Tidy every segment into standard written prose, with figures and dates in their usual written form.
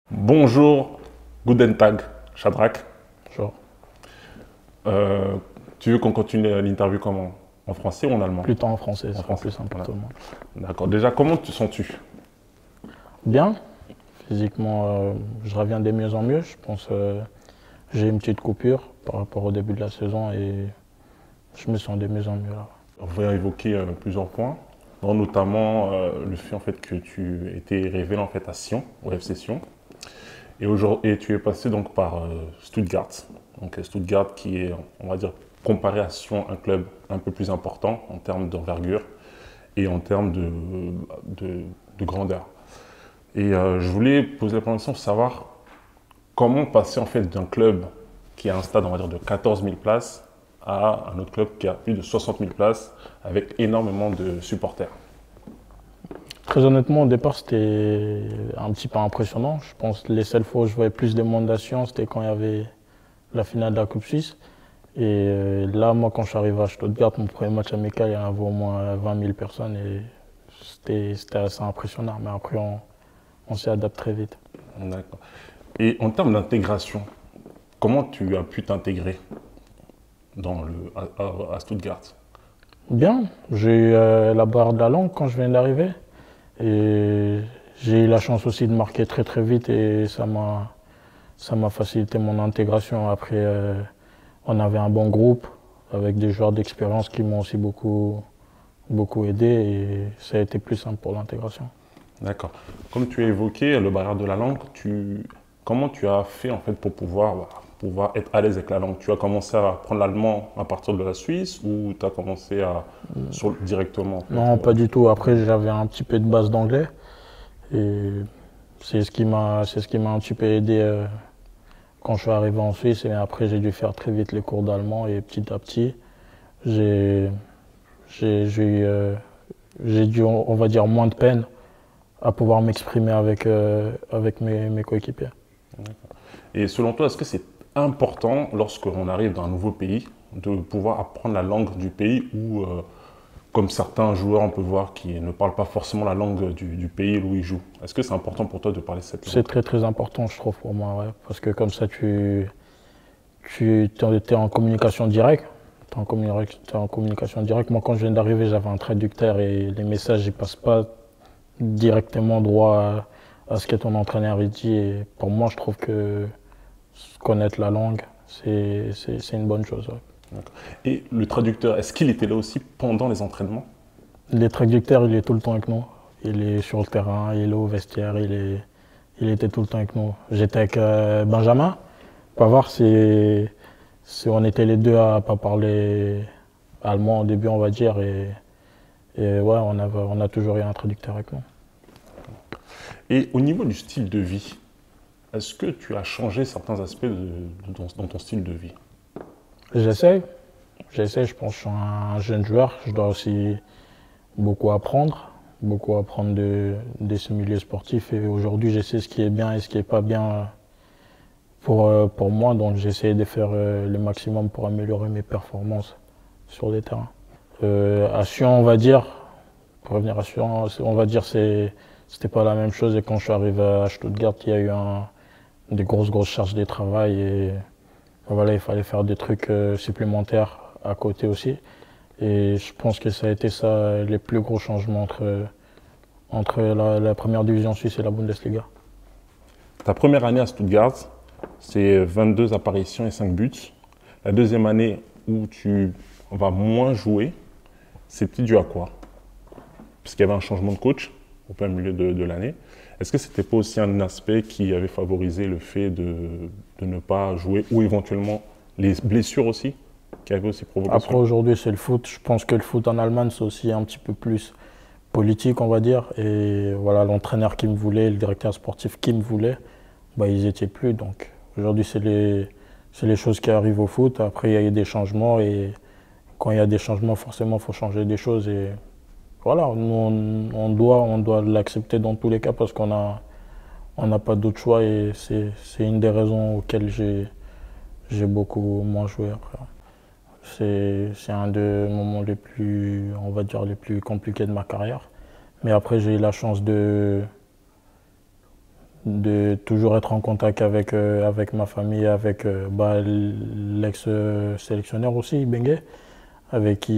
Bonjour, Guten Tag, Shadrach. Genre, Tu veux qu'on continue l'interview comment? En français ou en allemand? plutôt en français, En ce sera français. plus simple pour Voilà. tout le monde. D'accord. Déjà, comment te sens-tu? Bien, physiquement, je reviens de mieux en mieux. Je pense j'ai une petite coupure par rapport au début de la saison et je me sens de mieux en mieux là. On va évoquer plusieurs points, dont notamment le fait en fait que tu étais révélé en fait à Sion, au FC Sion, et aujourd'hui et tu es passé donc par Stuttgart. Donc Stuttgart qui est, on va dire, comparé à Sion, un club un peu plus important en termes d'envergure et en termes de grandeur. Et je voulais poser la première question, savoir comment passer en fait d'un club qui a un stade, on va dire, de 14 000 places à un autre club qui a plus de 60 000 places avec énormément de supporters. Très honnêtement, au départ, c'était un petit peu impressionnant. Je pense que les seules fois où je voyais plus de monde à Sion, c'était quand il y avait la finale de la Coupe Suisse. Et là, moi, quand je suis arrivé à Stuttgart, mon premier match amical, il y avait au moins 20 000 personnes et c'était assez impressionnant. Mais après, on s'y adapte très vite. D'accord. Et en termes d'intégration, comment tu as pu t'intégrer à Stuttgart? Bien, j'ai eu la barre de la langue quand je viens d'arriver et j'ai eu la chance aussi de marquer très très vite et ça m'a facilité mon intégration. Après, on avait un bon groupe avec des joueurs d'expérience qui m'ont aussi beaucoup aidé et ça a été plus simple pour l'intégration. D'accord. Comme tu as évoqué le barrière de la langue, comment tu as fait en fait pour pouvoir être à l'aise avec la langue? Tu as commencé à apprendre l'allemand à partir de la Suisse ou tu as commencé directement en fait, Non, pas du tout. Après, j'avais un petit peu de base d'anglais et c'est ce qui m'a un petit peu aidé quand je suis arrivé en Suisse. Et après, j'ai dû faire très vite les cours d'allemand et petit à petit, j'ai j'ai eu j'ai dû, on va dire, moins de peine à pouvoir m'exprimer avec mes coéquipiers. Et selon toi, est-ce que c'est important lorsqu'on arrive dans un nouveau pays de pouvoir apprendre la langue du pays ou comme certains joueurs on peut voir qui ne parlent pas forcément la langue du pays où ils jouent? Est-ce que c'est important pour toi de parler cette C'est langue? très très important, je trouve, pour moi, ouais, parce que comme ça, tu es en communication directe. T'es en communication directe. Moi, quand je viens d'arriver, j'avais un traducteur et les messages, ils passent pas directement droit à ce que ton entraîneur il dit. Et pour moi, je trouve que connaître la langue, c'est une bonne chose. Ouais. D'accord. Et le traducteur, est-ce qu'il était là aussi pendant les entraînements? Les traducteurs, il est tout le temps avec nous. Il est sur le terrain, il est au vestiaire, il était tout le temps avec nous. J'étais avec Benjamin. Pas voir si on était les deux à pas parler allemand au début, on va dire. Et ouais, on a toujours eu un traducteur avec nous. Et au niveau du style de vie, est-ce que tu as changé certains aspects dans ton style de vie? J'essaie, j'essaie, je pense que je suis un jeune joueur. Je dois aussi beaucoup apprendre de ce milieu sportif. Et aujourd'hui, je sais ce qui est bien et ce qui est pas bien pour moi. Donc j'essaie de faire le maximum pour améliorer mes performances sur les terrains. À Sion, on va dire, pour revenir à Sion, on va dire c'était pas la même chose. Et quand je suis arrivé à Stuttgart, il y a eu des grosses charges de travail et voilà, il fallait faire des trucs supplémentaires à côté aussi. Et je pense que ça a été ça les plus gros changements entre la première division suisse et la Bundesliga. Ta première année à Stuttgart, c'est 22 apparitions et 5 buts. La deuxième année où tu vas moins jouer, c'était dû à quoi? Parce qu'il y avait un changement de coach au plein milieu de l'année. Est-ce que c'était pas aussi un aspect qui avait favorisé le fait de ne pas jouer ou éventuellement les blessures aussi qui avaient aussi provoqué Après cela? aujourd'hui c'est le foot. Je pense que le foot en Allemagne c'est aussi un petit peu plus politique on va dire. Et voilà l'entraîneur qui me voulait, le directeur sportif qui me voulait, bah, ils étaient plus. Donc aujourd'hui c'est les choses qui arrivent au foot. Après il y a eu des changements et quand il y a des changements forcément il faut changer des choses. Et voilà, nous, on doit l'accepter dans tous les cas parce on n'a pas d'autre choix et c'est une des raisons auxquelles j'ai beaucoup moins joué après. C'est un des moments les plus, on va dire, les plus compliqués de ma carrière. Mais après, j'ai eu la chance de toujours être en contact avec ma famille, avec l'ex-sélectionneur aussi, Bengue, avec qui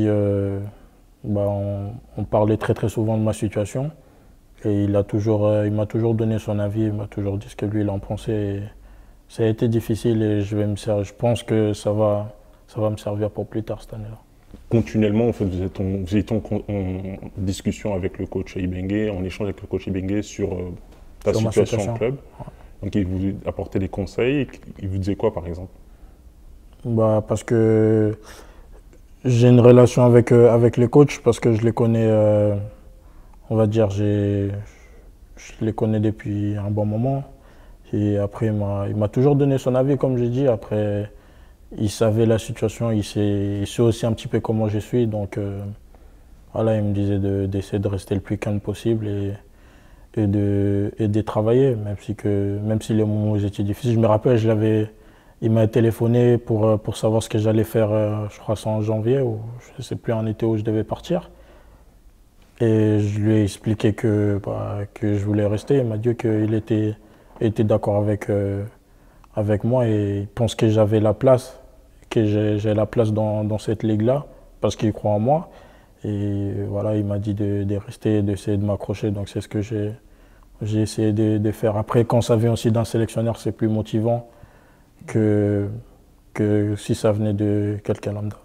on parlait très très souvent de ma situation. Et il m'a toujours donné son avis, il m'a toujours dit ce que lui il en pensait. Et ça a été difficile et je pense que ça va me servir pour plus tard cette année-là. Continuellement, en fait, vous étiez en discussion avec le coach Ibenge, en échange avec le coach Ibenge sur ta Sur ma situation au club. Ouais. Donc, il vous apportait des conseils. Il vous disait quoi, par exemple? Parce que j'ai une relation avec les coachs, parce que je les connais, on va dire, je les connais depuis un bon moment. Et après, il m'a toujours donné son avis, comme j'ai dit. Après, il savait la situation, il sait aussi un petit peu comment je suis. Donc, voilà, il me disait d'essayer de rester le plus calme possible et de travailler, même si les moments étaient difficiles. Je me rappelle, il m'a téléphoné pour savoir ce que j'allais faire, je crois c'est en janvier, ou je ne sais plus, en été où je devais partir. Et je lui ai expliqué que je voulais rester. Il m'a dit qu'il était d'accord avec moi et il pense que j'avais la place, que j'ai la place dans cette ligue-là, parce qu'il croit en moi. Et voilà, il m'a dit de rester, d'essayer de m'accrocher. Donc c'est ce que j'ai essayé de faire. Après, quand ça vient aussi d'un sélectionneur, c'est plus motivant que si ça venait de quelqu'un lambda.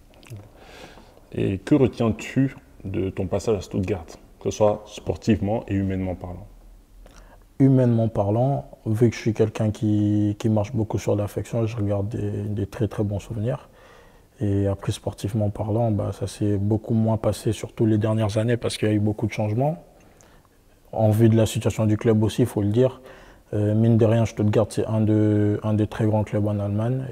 Et que retiens-tu de ton passage à Stuttgart, que ce soit sportivement et humainement parlant? Humainement parlant, vu que je suis quelqu'un qui marche beaucoup sur l'affection, je regarde des très très bons souvenirs. Et après, sportivement parlant, ça s'est beaucoup moins passé, surtout les dernières années, parce qu'il y a eu beaucoup de changements. En vue de la situation du club aussi, il faut le dire. Mine de rien, Stuttgart, c'est un des très grands clubs en Allemagne.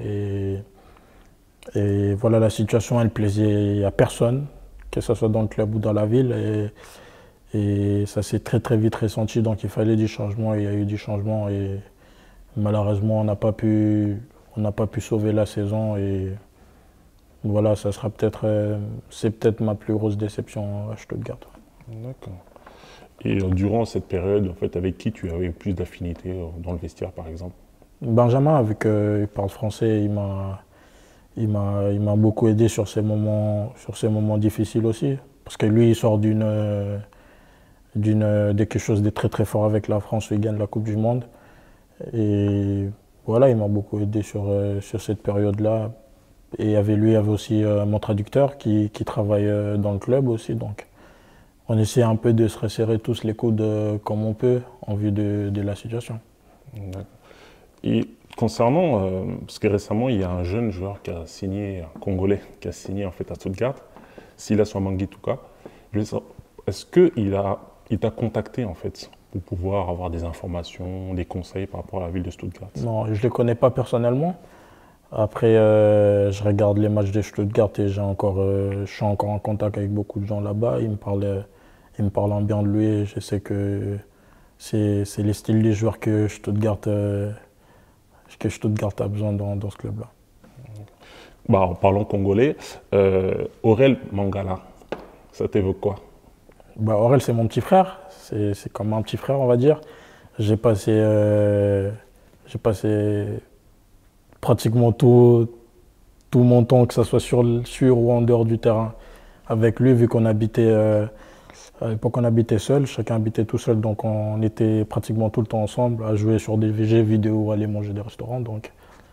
Et voilà, la situation, elle plaisait à personne, que ce soit dans le club ou dans la ville. Et ça s'est très très vite ressenti, donc il fallait du changement, il y a eu du changement. Et malheureusement, on n'a pas pu sauver la saison. Et voilà, c'est peut-être ma plus grosse déception à Stuttgart. D'accord. Et durant cette période, en fait, avec qui tu avais plus d'affinité dans le vestiaire, par exemple? Benjamin, vu qu'il parle français, il m'a beaucoup aidé sur ces moments difficiles aussi. Parce que lui, il sort de quelque chose de très très fort avec la France, où il gagne la Coupe du Monde. Et voilà, il m'a beaucoup aidé sur cette période-là. Et il y avait aussi mon traducteur qui travaille dans le club aussi. Donc on essaie un peu de se resserrer tous les coudes comme on peut en vue de la situation. Et concernant, parce que récemment, il y a un jeune joueur qui a signé, un Congolais, qui a signé en fait à Stuttgart, Silas Wamangituka. Est-ce qu'il t'a contacté en fait pour pouvoir avoir des informations, des conseils par rapport à la ville de Stuttgart? Non, je ne les connais pas personnellement. Après, je regarde les matchs de Stuttgart et je suis encore en contact avec beaucoup de gens là-bas. Ils me parlent en bien de lui et je sais que c'est les styles des joueurs que Stuttgart a besoin dans ce club-là. En parlant congolais, Aurel Mangala, ça t'évoque quoi? Aurel, c'est mon petit frère. C'est comme un petit frère, on va dire. J'ai passé pratiquement tout mon temps, que ce soit sur ou en dehors du terrain, avec lui, vu qu'on habitait, à l'époque on habitait seul, chacun habitait tout seul, donc on était pratiquement tout le temps ensemble, à jouer sur des jeux vidéo, à aller manger des restaurants, donc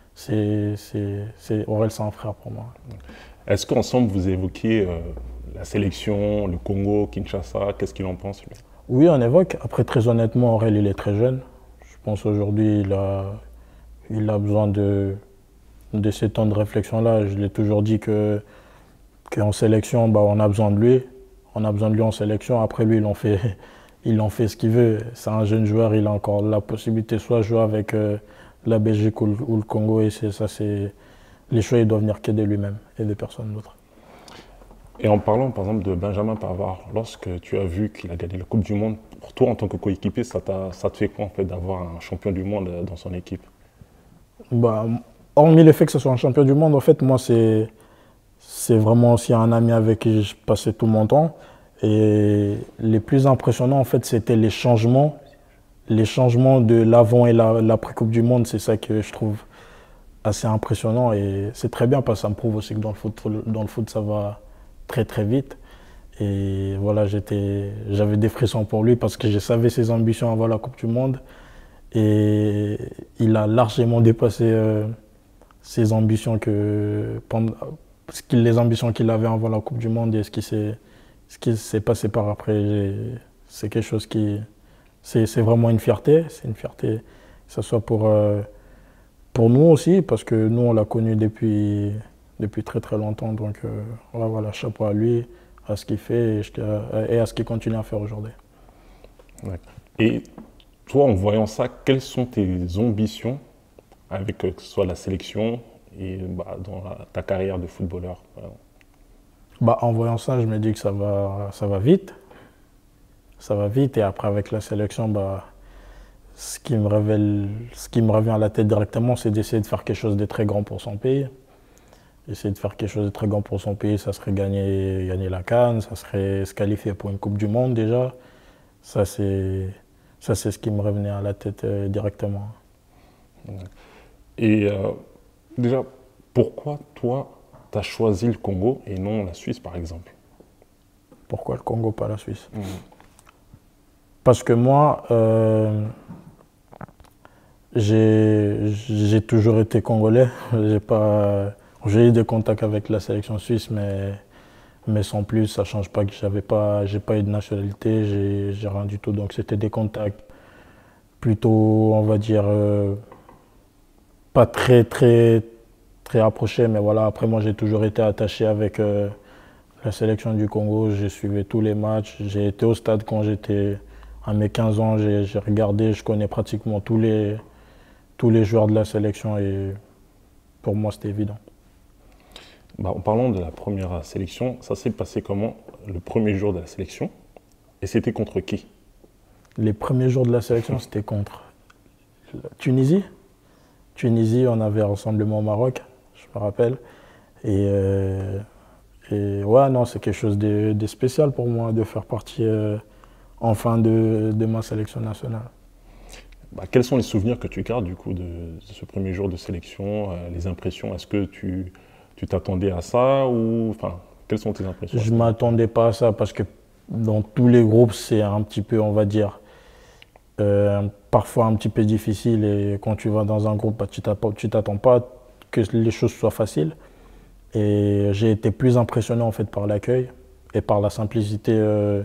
Aurel, c'est un frère pour moi. Est-ce qu'ensemble vous évoquiez la sélection, le Congo, Kinshasa, qu'est-ce qu'il en pense lui? Oui, on évoque. Après, très honnêtement, Aurel, il est très jeune. Je pense aujourd'hui, il a besoin de ces temps de réflexion-là. Je l'ai toujours dit qu'en sélection, on a besoin de lui. On a besoin de lui en sélection. Après, lui, il en fait ce qu'il veut. C'est un jeune joueur, il a encore la possibilité soit de jouer avec la Belgique ou le Congo. Et les choix, ils doivent venir que de lui-même et de personne d'autre. Et en parlant par exemple de Benjamin Pavard, lorsque tu as vu qu'il a gagné la Coupe du Monde, pour toi en tant que coéquipier, ça te fait quoi en fait d'avoir un champion du monde dans son équipe? Hormis le fait que ce soit un champion du monde, en fait, moi, c'est vraiment aussi un ami avec qui je passais tout mon temps. Et les plus impressionnants, en fait, c'était les changements les changements de l'avant et l'après-Coupe du Monde, c'est ça que je trouve assez impressionnant. Et c'est très bien parce que ça me prouve aussi que dans le foot, ça va très très vite. Et voilà, j'avais des frissons pour lui parce que je savais ses ambitions avant la Coupe du Monde. Et il a largement dépassé ses ambitions les ambitions qu'il avait avant la Coupe du Monde et ce qui s'est passé par après. C'est quelque chose c'est vraiment une fierté. C'est une fierté, que ce soit pour nous aussi, parce que nous, on l'a connu depuis très très longtemps. Donc voilà, chapeau à lui, à ce qu'il fait et à ce qu'il continue à faire aujourd'hui. Ouais. Et toi, en voyant ça, quelles sont tes ambitions avec que ce soit la sélection et dans ta carrière de footballeur? En voyant ça, je me dis que ça va vite. Ça va vite et après avec la sélection, ce qui me revient à la tête directement, c'est d'essayer de faire quelque chose de très grand pour son pays. Essayer de faire quelque chose de très grand pour son pays, ça serait gagner la CAN, ça serait se qualifier pour une Coupe du Monde déjà. Ça, c'est ce qui me revenait à la tête directement. Et déjà, pourquoi toi, tu as choisi le Congo et non la Suisse, par exemple? Pourquoi le Congo, pas la Suisse? Parce que moi, j'ai toujours été congolais. J'ai eu des contacts avec la sélection suisse, mais sans plus, ça ne change pas que j'ai pas eu de nationalité, j'ai rien du tout. Donc c'était des contacts plutôt, on va dire, pas très très très approchés, mais voilà. Après moi, j'ai toujours été attaché avec la sélection du Congo. J'ai suivi tous les matchs. J'ai été au stade quand j'étais à mes 15 ans. J'ai regardé, je connais pratiquement tous les joueurs de la sélection et pour moi, c'était évident. En parlant de la première sélection, ça s'est passé comment le premier jour de la sélection? Et c'était contre qui? Les premiers jours de la sélection, c'était contre la Tunisie. Tunisie, on avait un rassemblement au Maroc, je me rappelle. Et ouais, non, c'est quelque chose de spécial pour moi de faire partie enfin de ma sélection nationale. Quels sont les souvenirs que tu gardes du coup de ce premier jour de sélection, les impressions? Est-ce que tu t'attendais à ça ou quelles sont tes impressions? Je ne m'attendais pas à ça parce que dans tous les groupes, c'est un petit peu, on va dire, parfois un petit peu difficile. Et quand tu vas dans un groupe, tu ne t'attends pas que les choses soient faciles. Et j'ai été plus impressionné en fait par l'accueil et par la simplicité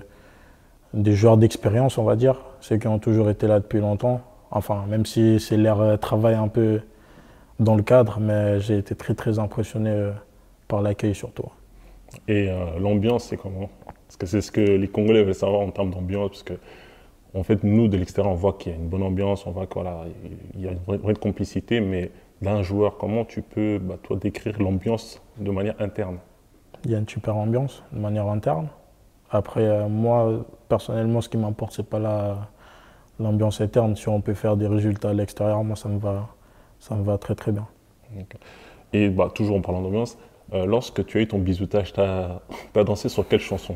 des joueurs d'expérience, on va dire, ceux qui ont toujours été là depuis longtemps. Enfin, même si c'est leur travail un peu dans le cadre, mais j'ai été très très impressionné par l'accueil surtout. Et l'ambiance, c'est comment? Parce que c'est ce que les Congolais veulent savoir en termes d'ambiance, parce que en fait, nous, de l'extérieur, on voit qu'il y a une bonne ambiance, on voit qu'il y a une vraie complicité, mais d'un joueur, comment tu peux, toi, décrire l'ambiance de manière interne? Il y a une super ambiance de manière interne. Après, moi, personnellement, ce qui m'importe, c'est pas l'ambiance interne. Si on peut faire des résultats à l'extérieur, moi, ça me va très très bien. Okay. Et toujours en parlant d'ambiance, lorsque tu as eu ton bisoutage, tu as dansé sur quelle chanson?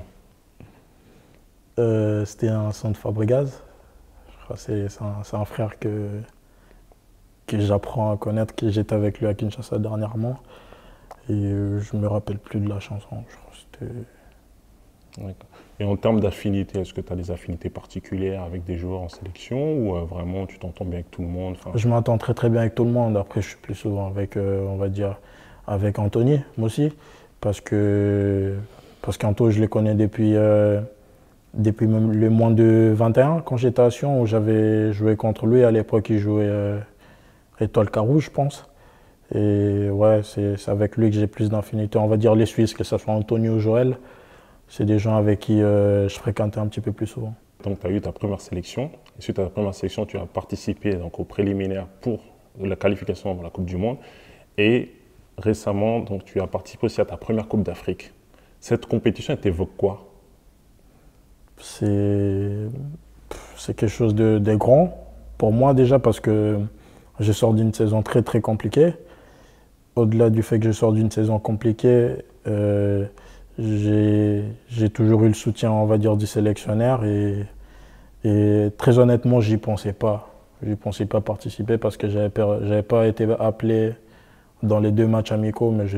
C'était un son de Fabregas. Je crois que c'est un frère que j'apprends à connaître, que j'étais avec lui à Kinshasa dernièrement. Et je me rappelle plus de la chanson. Je crois que Et en termes d'affinité, est-ce que tu as des affinités particulières avec des joueurs en sélection ou vraiment tu t'entends bien avec tout le monde? Je m'entends très très bien avec tout le monde. Après, je suis plus souvent avec, on va dire, avec Anthony, moi aussi. Parce qu'Anto, je le connais depuis même le moins de 21, quand j'étais à Sion, où j'avais joué contre lui. À l'époque, il jouait Étoile Carouge, je pense. Et ouais, c'est avec lui que j'ai plus d'infinité. On va dire les Suisses, que ce soit Anthony ou Joël, c'est des gens avec qui je fréquentais un petit peu plus souvent. Donc tu as eu ta première sélection. Et suite à ta première sélection, tu as participé donc, aux préliminaires pour la qualification à la Coupe du Monde. Et récemment, donc, tu as participé aussi à ta première Coupe d'Afrique. Cette compétition, elle t'évoque quoi? C'est quelque chose de grand pour moi déjà parce que je sors d'une saison très très compliquée. Au-delà du fait que je sors d'une saison compliquée, j'ai toujours eu le soutien, on va dire, du sélectionneur et Et très honnêtement, j'y pensais pas. J'y pensais pas participer parce que j'avais pas été appelé dans les 2 matchs amicaux, mais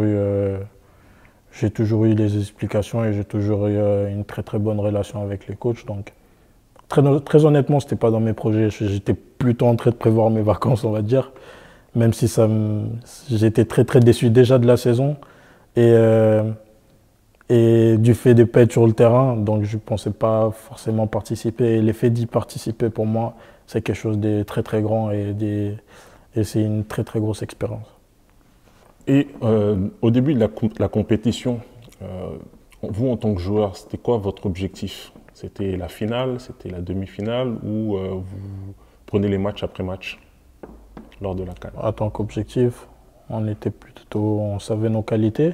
j'ai toujours eu des explications et j'ai toujours eu une très très bonne relation avec les coachs. Donc, très honnêtement, c'était pas dans mes projets. J'étais plutôt en train de prévoir mes vacances, on va dire. Même si j'étais très très déçu déjà de la saison. Et, euh, et du fait de ne pas être sur le terrain, donc je ne pensais pas forcément participer. Et l'effet d'y participer, pour moi, c'est quelque chose de très très grand et c'est une très très grosse expérience. Et au début de la compétition, vous en tant que joueur, c'était quoi votre objectif? C'était la finale, c'était la demi-finale ou vous prenez les match après match lors de la CAN? En tant qu'objectif, on savait nos qualités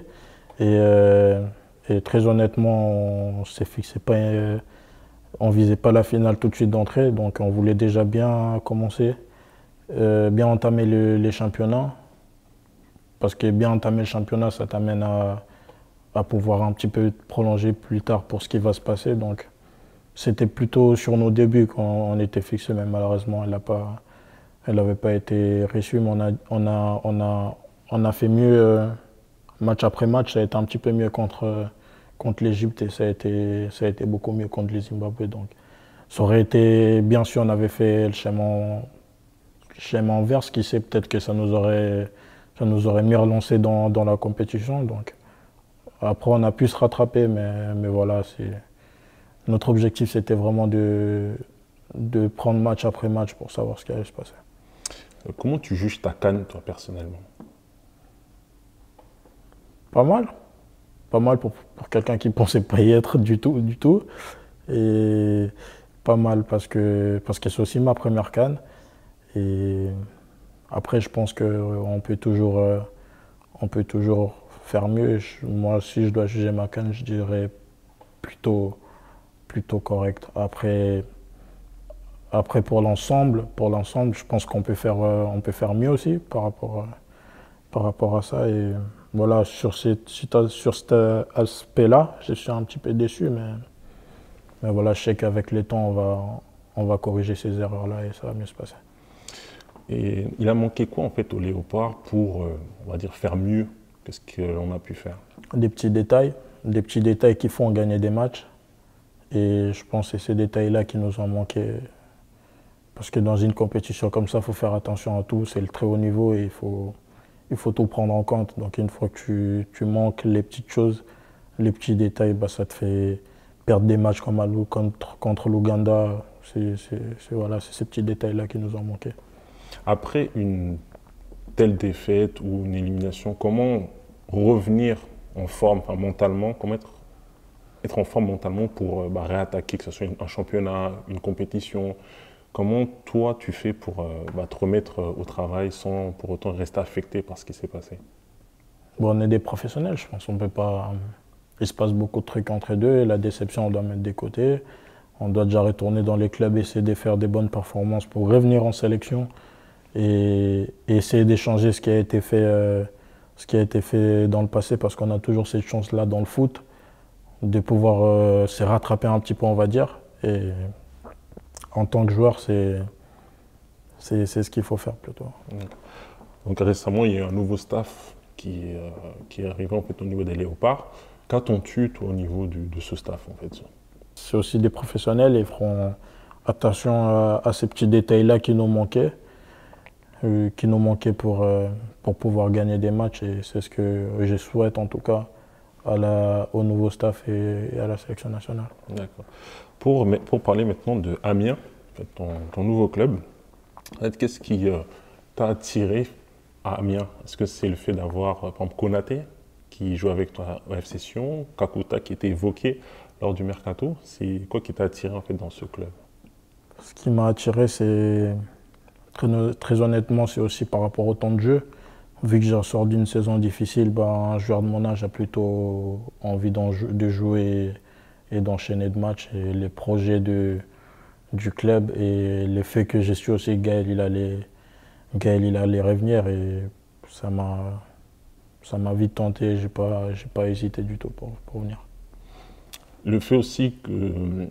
et très honnêtement, on s'est fixé pas, on visait pas la finale tout de suite d'entrée, donc on voulait déjà bien commencer, bien entamer les championnats, parce que bien entamer le championnat, ça t'amène à pouvoir un petit peu prolonger plus tard pour ce qui va se passer. Donc c'était plutôt sur nos débuts qu'on était fixé, mais malheureusement, elle n'avait pas été reçue, mais on a fait mieux match après match. Ça a été un petit peu mieux contre l'Égypte et ça a été beaucoup mieux contre les Zimbabwe. Donc ça aurait été bien si on avait fait le schéma inverse, qui sait, peut-être que ça nous aurait mieux relancé dans la compétition. Donc après, on a pu se rattraper, mais voilà, notre objectif, c'était vraiment de prendre match après match pour savoir ce qui allait se passer. Comment tu juges ta CAN, toi, personnellement? Pas mal. Pas mal pour quelqu'un qui ne pensait pas y être du tout, du tout. Et pas mal parce que c'est aussi ma première CAN. Et après, je pense qu'on on peut toujours faire mieux. Moi, si je dois juger ma CAN, je dirais plutôt correct. Après pour l'ensemble, je pense qu'on peut on peut faire mieux aussi par rapport à ça. Et voilà, sur cet aspect-là, je suis un petit peu déçu, mais voilà, je sais qu'avec le temps, on va corriger ces erreurs-là et ça va mieux se passer. Et il a manqué quoi en fait au Léopard pour, on va dire, faire mieux que ce qu'on a pu faire? Des petits détails qui font gagner des matchs. Et je pense que c'est ces détails-là qui nous ont manqué. Parce que dans une compétition comme ça, il faut faire attention à tout. C'est le très haut niveau et il faut tout prendre en compte. Donc une fois que tu manques les petites choses, les petits détails, bah, ça te fait perdre des matchs comme contre l'Ouganda. Voilà, c'est ces petits détails-là qui nous ont manqué. Après une telle défaite ou une élimination, comment revenir en forme, enfin, mentalement, comment être en forme mentalement pour réattaquer, que ce soit un championnat, une compétition? Comment toi tu fais pour te remettre au travail sans pour autant rester affecté par ce qui s'est passé? Bon, on est des professionnels, je pense. On peut pas. Il se passe beaucoup de trucs entre deux et la déception, on doit mettre des côtés. On doit déjà retourner dans les clubs, essayer de faire des bonnes performances pour revenir en sélection et essayer d'échanger ce qui a été fait dans le passé, parce qu'on a toujours cette chance-là dans le foot de pouvoir se rattraper un petit peu, on va dire. Et en tant que joueur, c'est ce qu'il faut faire plutôt. Donc récemment, il y a un nouveau staff qui est arrivé en fait, au niveau des Léopards. Qu'attends-tu toi au niveau de ce staff en fait? C'est aussi des professionnels et ils feront attention à ces petits détails-là qui nous manquaient pour pouvoir gagner des matchs. Et c'est ce que je souhaite en tout cas au nouveau staff et à la sélection nationale. D'accord. Pour parler maintenant de Amiens, en fait, ton nouveau club, en fait, qu'est-ce qui t'a attiré à Amiens? Est-ce que c'est le fait d'avoir, par exemple, Konaté, qui joue avec toi au FC Sion, Kakuta qui était évoqué lors du mercato? C'est quoi qui t'a attiré en fait dans ce club? Ce qui m'a attiré, c'est très honnêtement, c'est aussi par rapport au temps de jeu. Vu que je ressors d'une saison difficile, un joueur de mon âge a plutôt envie de jouer et d'enchaîner de matchs. Et les projets du club et le fait que je suis aussi Gaël, il allait revenir et ça m'a vite tenté. J'ai pas hésité du tout pour venir. Le fait aussi que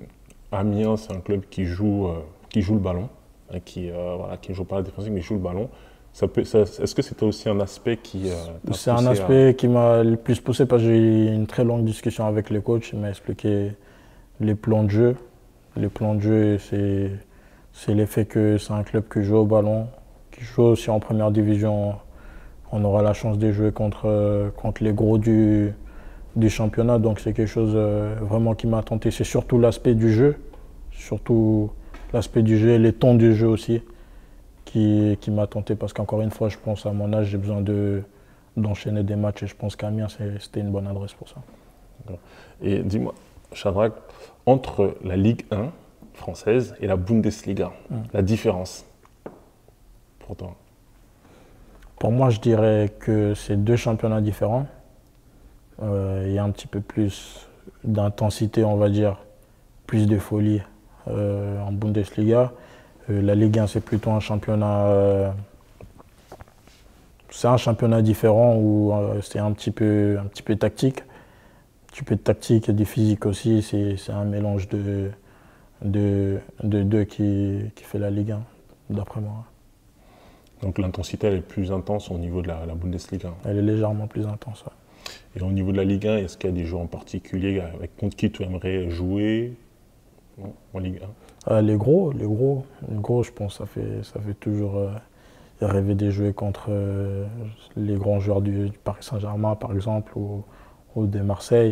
Amiens, c'est un club qui joue le ballon, hein, voilà, qui ne joue pas la défensive, mais joue le ballon. Est-ce que c'était aussi un aspect qui t'a C'est un poussé aspect qui m'a le plus poussé parce que j'ai eu une très longue discussion avec le coach. Il m'a expliqué les plans de jeu. Les plans de jeu, c'est l'effet que c'est un club qui joue au ballon, qui joue aussi en première division. On aura la chance de jouer contre les gros du championnat. Donc c'est quelque chose vraiment qui m'a tenté. C'est surtout l'aspect du jeu, surtout l'aspect du jeu et les tons du jeu aussi qui m'a tenté. Parce qu'encore une fois, je pense à mon âge, j'ai besoin d'enchaîner des matchs et je pense qu'Amiens, c'était une bonne adresse pour ça. Et dis-moi, Shadrack, entre la Ligue 1 française et la Bundesliga, la différence pour toi? Pour moi, je dirais que c'est deux championnats différents. Il y a un petit peu plus d'intensité, on va dire, plus de folie en Bundesliga. La Ligue 1, c'est plutôt un championnat, c'est un championnat différent où c'est un petit peu tactique. Un petit peu de tactique et du physique aussi. C'est un mélange de deux qui fait la Ligue 1, d'après moi. Donc l'intensité, elle est plus intense au niveau de la Bundesliga. Elle est légèrement plus intense. Ouais. Et au niveau de la Ligue 1, est-ce qu'il y a des joueurs en particulier contre qui tu aimerais jouer en Ligue 1? Les gros, je pense, ça fait toujours rêver de jouer contre les grands joueurs du Paris Saint-Germain, par exemple, ou de Marseille.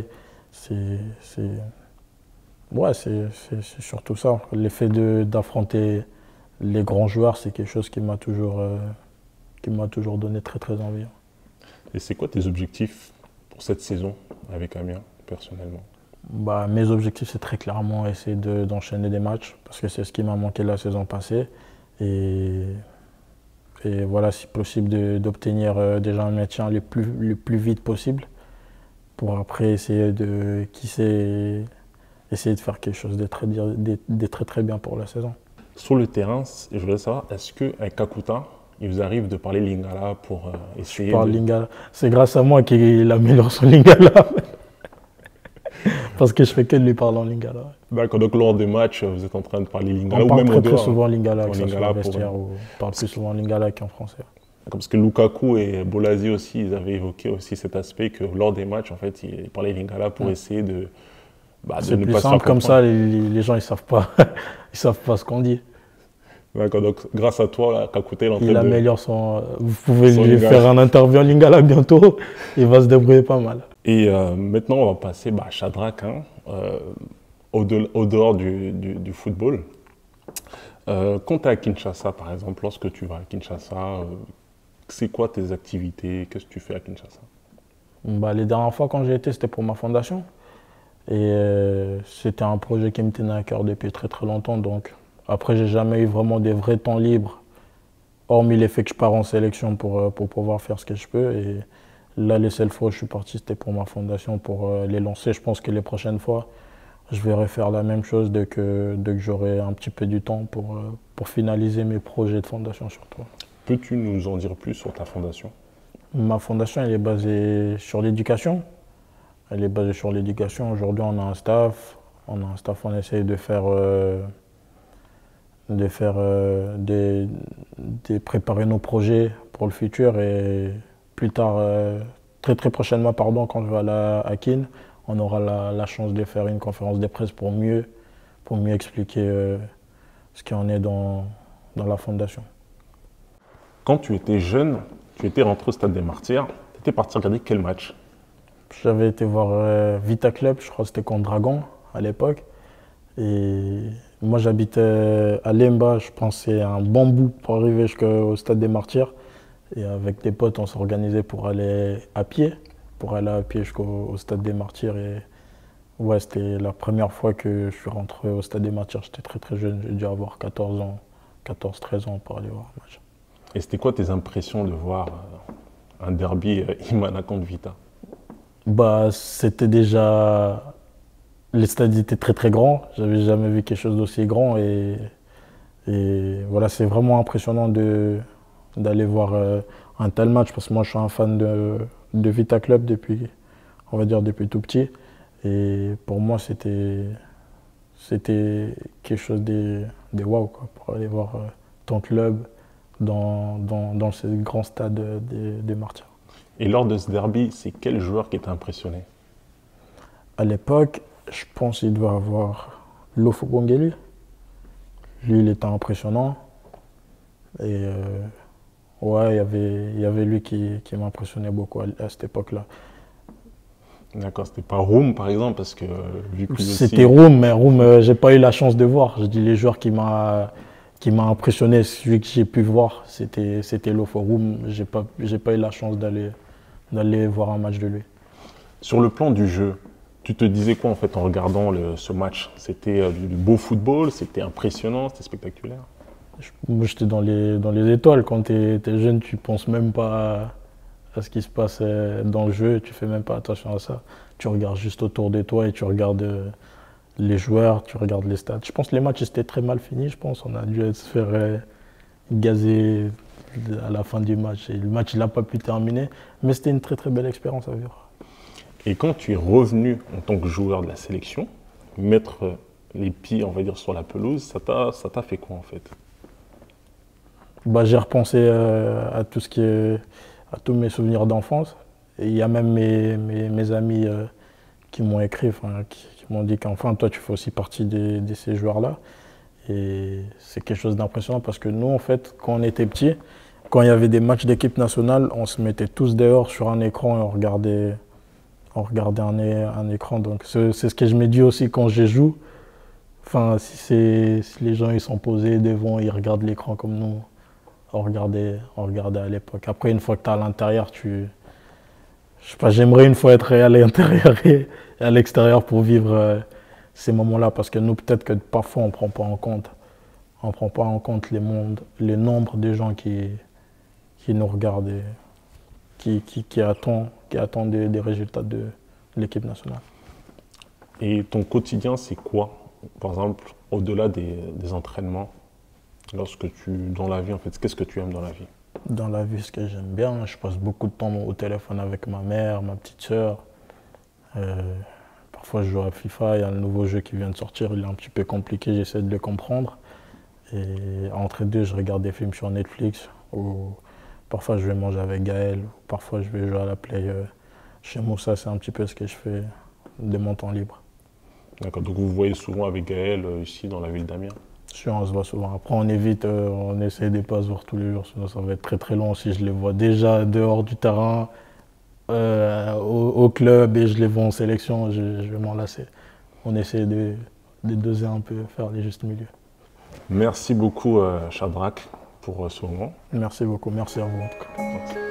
Ouais, c'est surtout ça. L'effet d'affronter les grands joueurs, c'est quelque chose qui m'a toujours donné très très envie. Et c'est quoi tes objectifs pour cette saison avec Amiens, personnellement? Mes objectifs, c'est très clairement essayer d'enchaîner des matchs, parce que c'est ce qui m'a manqué la saison passée. Et voilà, si possible, d'obtenir déjà un maintien le plus vite possible, pour après essayer de faire quelque chose de très très bien pour la saison. Sur le terrain, je voudrais savoir, est-ce qu'avec Kakuta, il vous arrive de parler lingala pour essayer Lingala. C'est grâce à moi qu'il améliore son lingala. Parce que je fais que de lui parler en lingala. D'accord, donc lors des matchs, vous êtes en train de parler lingala on ou même parle en très dehors, souvent lingala, en que ça soit lingala au vestiaire, on parle plus souvent lingala qu'en français. Parce que Lukaku et Bolasie aussi, ils avaient évoqué aussi cet aspect que lors des matchs, en fait, ils parlaient lingala pour essayer de c'est ne plus pas se simple faire comme ça, comprendre. les gens ils savent pas, ils savent pas ce qu'on dit. D'accord, donc grâce à toi, là, Kakuta est en train Il de... améliore son. Vous pouvez son lui lingala. faire un interview en lingala bientôt, il va se débrouiller pas mal. Et maintenant, on va passer à Shadrack, hein, au dehors du football. Quand tu es à Kinshasa, par exemple, lorsque tu vas à Kinshasa, c'est quoi tes activités? Qu'est-ce que tu fais à Kinshasa? Les dernières fois quand j'y étais, c'était pour ma fondation. Et c'était un projet qui me tenait à cœur depuis très très longtemps. Donc après, j'ai jamais eu vraiment des vrais temps libres, hormis les faits que je pars en sélection pour pouvoir faire ce que je peux. Et là, les seules fois où je suis parti, c'était pour ma fondation, pour les lancer. Je pense que les prochaines fois, je vais refaire la même chose dès que j'aurai un petit peu du temps pour finaliser mes projets de fondation surtout. Peux-tu nous en dire plus sur ta fondation? Ma fondation, elle est basée sur l'éducation. Elle est basée sur l'éducation. Aujourd'hui, on a un staff. On essaye de préparer nos projets pour le futur. Et plus tard, très très prochainement, quand je vais aller à Kin, on aura la chance de faire une conférence de presse pour mieux expliquer ce qu'il en est dans la fondation. Quand tu étais jeune, tu étais rentré au Stade des Martyrs, tu étais parti regarder quel match? J'avais été voir Vita Club, je crois que c'était contre Dragon à l'époque. Et moi j'habitais à Lemba, je pensais un bon bout pour arriver jusqu'au Stade des Martyrs. Et avec des potes, on s'organisait pour aller à pied jusqu'au Stade des Martyrs. Et ouais, c'était la première fois que je suis rentré au Stade des Martyrs. J'étais très très jeune, j'ai dû avoir 14 ans, 14-13 ans pour aller voir un match. Et c'était quoi tes impressions de voir un derby Imana contre Vita? C'était déjà... Les stades étaient très très grands, j'avais jamais vu quelque chose d'aussi grand et voilà, c'est vraiment impressionnant d'aller voir un tel match parce que moi je suis un fan de Vita Club depuis tout petit et pour moi c'était c'était quelque chose de wow, quoi, pour aller voir ton club dans ce grand stade des Martyrs. Et lors de ce derby, c'est quel joueur qui t'a impressionné? À l'époque, je pense qu'il doit avoir Lofo Bongeli. Lui, il était impressionnant. Et ouais, il y avait lui qui m'impressionnait beaucoup à cette époque-là. D'accord, c'était pas Roum par exemple, parce que vu que lui aussi... C'était Roum, mais Roum, j'ai pas eu la chance de voir. Je dis les joueurs qui m'a impressionné, celui que j'ai pu voir, c'était Lofo Roum. J'ai pas eu la chance d'aller voir un match de lui. Sur le plan du jeu, tu te disais quoi en fait en regardant ce match? C'était du beau football, c'était impressionnant, c'était spectaculaire? Moi, j'étais dans les étoiles. Quand tu es jeune, tu penses même pas à ce qui se passe dans le jeu, tu fais même pas attention à ça. Tu regardes juste autour de toi et tu regardes les joueurs, tu regardes les stats. Je pense que les matchs étaient très mal finis, je pense. On a dû se faire gazer à la fin du match. Et le match, il n'a pas pu terminer, mais c'était une très très belle expérience à vivre. Et quand tu es revenu en tant que joueur de la sélection, mettre les pieds, on va dire, sur la pelouse, ça t'a fait quoi en fait? Bah, j'ai repensé à tout ce qui est, à tous mes souvenirs d'enfance. Et il y a même mes amis qui m'ont écrit, qui m'ont dit qu'enfin, toi, tu fais aussi partie de ces joueurs-là. Et c'est quelque chose d'impressionnant parce que nous, en fait, quand on était petits, quand il y avait des matchs d'équipe nationale, on se mettait tous dehors sur un écran et on regardait un écran. Donc c'est ce que je me dis aussi quand je joue. Enfin, si les gens ils sont posés devant, ils regardent l'écran comme nous, on regardait à l'époque. Après, une fois que tu es à l'intérieur, je sais pas, j'aimerais une fois être à l'intérieur et à l'extérieur pour vivre ces moments-là. Parce que nous, peut-être que parfois, on prend pas en compte. On prend pas en compte les nombres de gens qui nous regardent et qui attendent des résultats de l'équipe nationale. Et ton quotidien, c'est quoi? Par exemple, au-delà des entraînements, dans la vie, en fait, qu'est-ce que tu aimes dans la vie? Dans la vie, ce que j'aime bien, je passe beaucoup de temps au téléphone avec ma mère, ma petite sœur. Parfois, je joue à FIFA, il y a un nouveau jeu qui vient de sortir, il est un petit peu compliqué, j'essaie de le comprendre. Et entre deux, je regarde des films sur Netflix, ou parfois je vais manger avec Gaël, ou parfois je vais jouer à la play chez Moussa, c'est un petit peu ce que je fais de mon temps libre. D'accord, donc vous voyez souvent avec Gaël ici dans la ville d'Amiens? On se voit souvent. Après, on évite, on essaie de ne pas se voir tous les jours, sinon ça va être très très long si je les vois déjà dehors du terrain, au club et je les vois en sélection, je vais m'en lasser. On essaie de doser un peu, faire les justes milieux. Merci beaucoup, Shadrack, pour ce moment. Merci beaucoup, merci à vous en tout cas. Merci.